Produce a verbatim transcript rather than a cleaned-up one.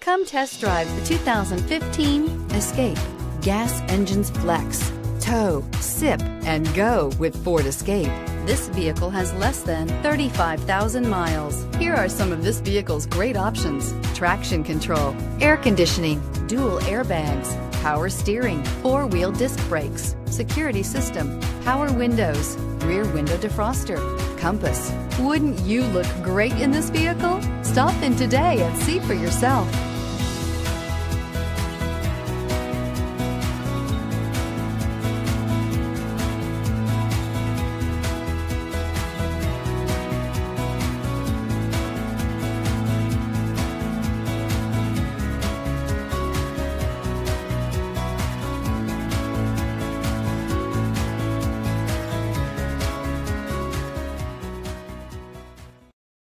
Come test drive the two thousand fifteen Escape. Gas engines flex, tow, sip, and go with Ford Escape. This vehicle has less than thirty-five thousand miles. Here are some of this vehicle's great options: traction control, air conditioning, dual airbags, power steering, four-wheel disc brakes, security system, power windows, rear window defroster, compass. Wouldn't you look great in this vehicle? Stop in today and see for yourself.